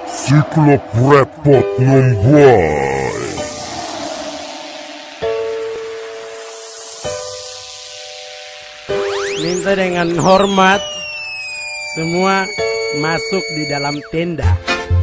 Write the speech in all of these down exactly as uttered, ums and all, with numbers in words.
Siklop repot membuat. Minta dengan hormat semua masuk di dalam tenda.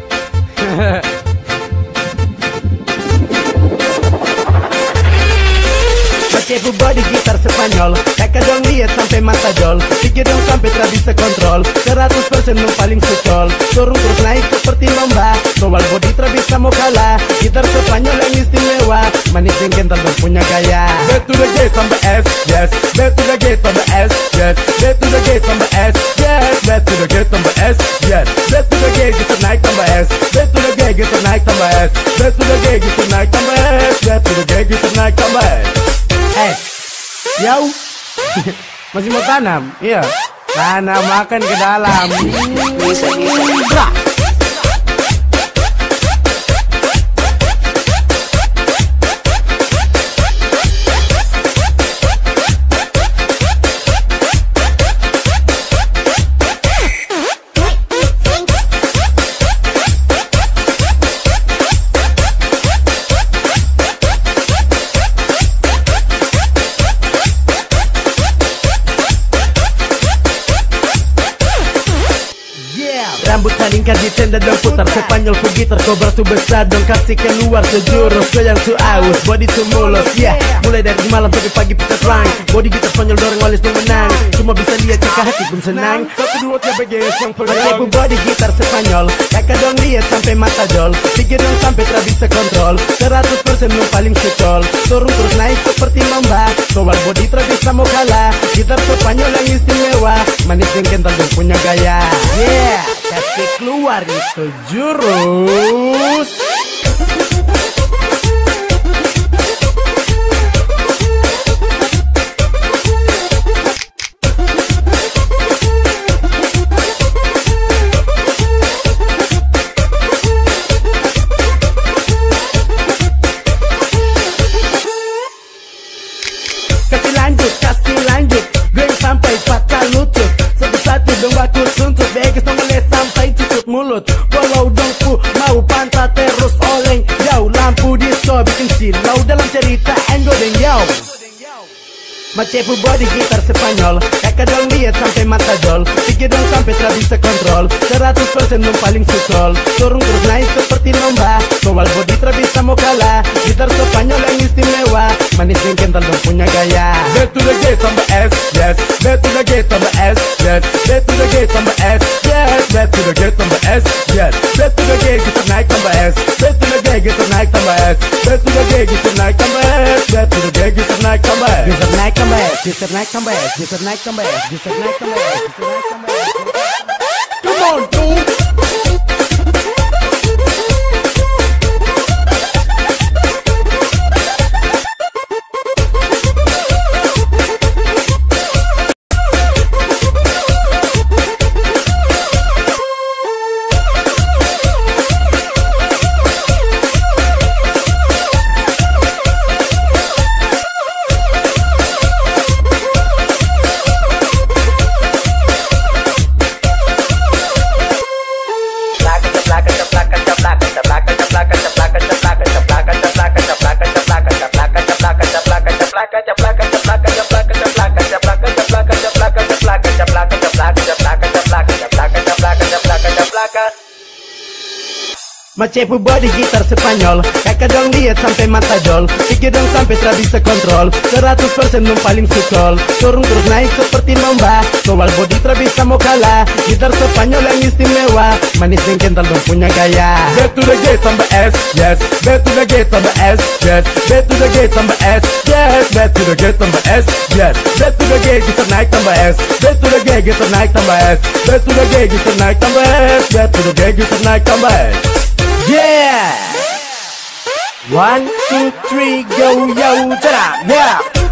Cepu body gitar Spanyol, kakak dong lihat sampai mata jol, pikir dong sampai tak bisa kontrol, seratus persen dong paling secol, turun terus naik seperti lomba, global body tak bisa mau kalah, gitar Spanyol yang istimewa, manis yang kental dong punya gaya. B to the G tambah S, yes, B to the G tambah S, yes, B to the G tambah S, yes, B to the G tambah S, yes, B to the G gitar naik tambah S, B to the G gitar naik tambah S, B to the G gitar naik tambah S, B to the G gitar naik tambah S. Eh, yau, masih mau tanam? Iya, tanam makan ke dalam. Bisa, bisa. Rambut salingkan di tenda dong putar Spanyol ku gitar kobra tuh besar dong kasih keluar sejurus goyang tuh aus body tuh mulus ya yeah. Mulai dari malam sampai pagi putar rang body gitar Spanyol dorong olis tuh menang cuma bisa lihat cekah hati pun senang satu dua tiga B G S yang pegang body gitar Spanyol kakak dong lihat sampai mata jol pikir dong sampai tak bisa kontrol seratus persen dong paling secol turun terus naik seperti lomba global body tak bisa mau kalah gitar Spanyol yang istimewa manis yang kental dong punya gaya yeah. Kasih keluar itu jurus. Kasih lanjut, kasih lanjut, gue sampai patah lutut. Satu-satu dong waktu suntuk, beges dong mulai sampai tutup mulut. Walau dong ku mau pantat terus oleng, jauh lampu disco bikin silau dalam cerita Enggo dan Yau. Macepu body gitar Spanyol, kakak dong lihat sampai mata jol, pikir dong sampai tak bisa kontrol, seratus persen dong paling secol, turun terus naik seperti lomba, global body tak bisa mau kalah, gitar Spanyol yang istimewa, manis yang kental dong punya gaya. B to the G tambah S, yes, B to the G tambah S, yes, B to the G tambah S, yes, B to the G tambah S, yes, B to the G gitar naik tambah S, B to the G gitar naik tambah S, B to the G gitar naik tambah S, B to the G gitar naik tambah S, gitar naik tambah S, gitar naik tambah S, gitar naik tambah S, gitar naik tambah S, gitar naik tambah S. Come on, dude. Macepu body gitar Spanyol, kakak dong lihat sampai mata jol, pikir dong sampai tak bisa kontrol, seratus persen dong paling secol, turun terus naik seperti lomba, global body tak bisa mau kalah, gitar Spanyol yang istimewa, manis yang kental dong punya gaya. B to the G tambah S, yes, B to the G tambah S, yes, B to the G tambah S, yes, B to the G tambah S, yes, B to the G gitar naik tambah S, B to the G gitar naik tambah S, B to the G gitar naik tambah S, B to the G gitar naik tambah S. Yeah! One, two, three, go, yo, ta-da! Yeah!